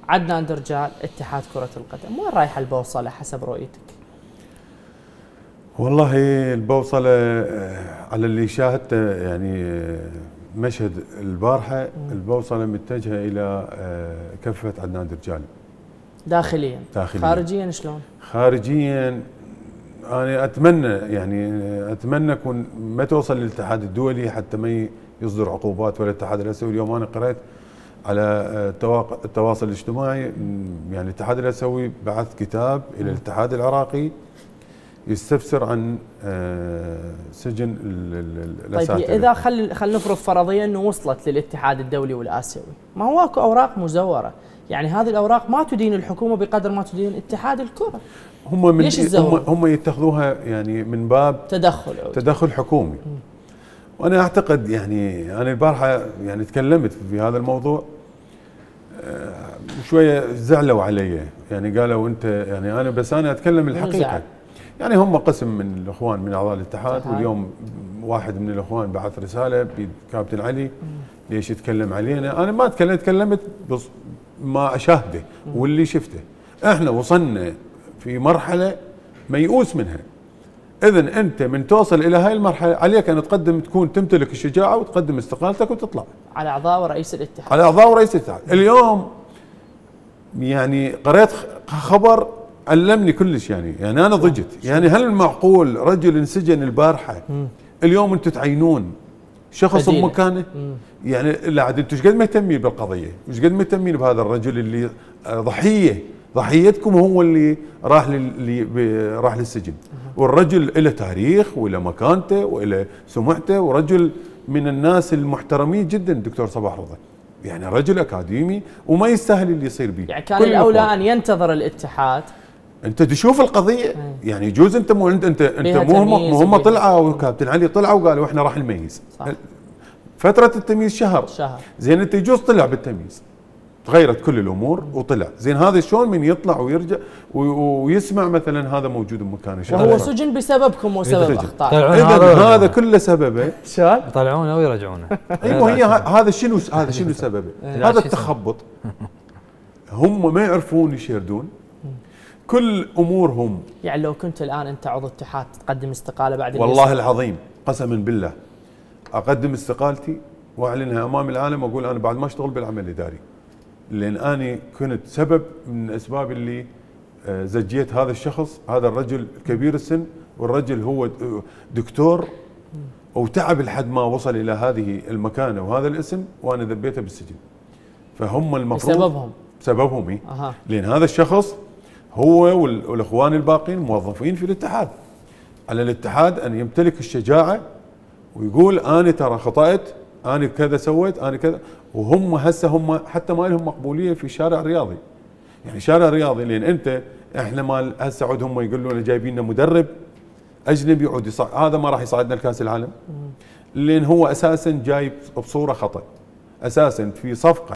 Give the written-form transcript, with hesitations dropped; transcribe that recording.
عدنان درجال اتحاد كرة القدم، وين رايحة البوصلة حسب رؤيتك؟ والله البوصلة على اللي شاهدته يعني مشهد البارحة، البوصلة متجهة إلى كفة عدنان درجال داخليا. خارجيا شلون؟ خارجيا أنا أتمنى أكون ما توصل للاتحاد الدولي حتى ما يصدر عقوبات، ولا الاتحاد الآسيوي. اليوم أنا قرأت على التواصل الاجتماعي يعني الاتحاد الآسيوي بعث كتاب إلى الاتحاد العراقي يستفسر عن سجن الاساتذه. طيب اذا خل نفرض فرضيا انه وصلت للاتحاد الدولي والاسيوي، ما هو اكو اوراق مزوره، يعني هذه الاوراق ما تدين الحكومه بقدر ما تدين اتحاد الكره. هم يتخذوها يعني من باب تدخل حكومي. وانا اعتقد يعني انا البارحه يعني تكلمت في هذا الموضوع، شويه زعلوا علي، يعني قالوا انت يعني انا اتكلم الحقيقه. يعني هم قسم من الاخوان من اعضاء الاتحاد، واليوم واحد من الاخوان بعث رساله بكابتن علي ليش يتكلم علينا. انا ما تكلمت ما اشاهده واللي شفته. احنا وصلنا في مرحله ميؤوس منها. اذا انت من توصل الى هاي المرحله عليك ان تكون تمتلك الشجاعه وتقدم استقالتك وتطلع على اعضاء ورئيس الاتحاد. على اعضاء ورئيس الاتحاد. اليوم يعني قريت خبر علمني كلش، يعني انا ضجت. يعني هل معقول رجل انسجن البارحه اليوم انتم تعينون شخص بمكانه؟ يعني لا عاد انتم ايش قد مهتمين بالقضيه؟ ايش قد مهتمين بهذا الرجل اللي ضحيتكم هو اللي راح للسجن، والرجل له تاريخ وله مكانته وله سمعته، ورجل من الناس المحترمين جدا دكتور صباح رضا، يعني رجل اكاديمي وما يستاهل اللي يصير به. يعني كان الاولى ان ينتظر الاتحاد. انت تشوف القضيه يعني يجوز انت مو هم طلعوا وكابتن علي طلعوا وقالوا احنا راح نميز. فتره التمييز شهر. زين انت يجوز طلع بالتمييز، تغيرت كل الامور وطلع. زين هذا شلون من يطلع ويرجع ويسمع مثلا هذا موجود بمكانه وهو سجن بسببكم وسبب اخطاء. اذا هذا كله سببه شلون؟ يطلعونه ويرجعونه. ايوه هي هذا شنو سببه؟ هذا التخبط. هم ما يعرفون يشردون كل امورهم. يعني لو كنت الان انت عضو اتحاد تقدم استقاله بعد والله العظيم قسما بالله اقدم استقالتي واعلنها امام العالم واقول انا بعد ما اشتغل بالعمل الاداري، لان انا كنت سبب من الاسباب اللي زجيت هذا الشخص، هذا الرجل كبير السن، والرجل هو دكتور وتعب لحد ما وصل الى هذه المكانه وهذا الاسم، وانا ذبيته بالسجن. فهم المفروض بسببهم لان هذا الشخص هو والاخوان الباقين موظفين في الاتحاد. على الاتحاد ان يمتلك الشجاعه ويقول انا ترى خطأت، انا كذا سويت، انا كذا. وهم هسه هم حتى ما لهم مقبوليه في الشارع الرياضي. يعني شارع رياضي، لان احنا مال هسه عود هم يقولوا لنا جايبين لنا مدرب اجنبي يعود هذا ما راح يصعدنا لكاس العالم، لان هو اساسا جايب بصوره خطا، اساسا في صفقه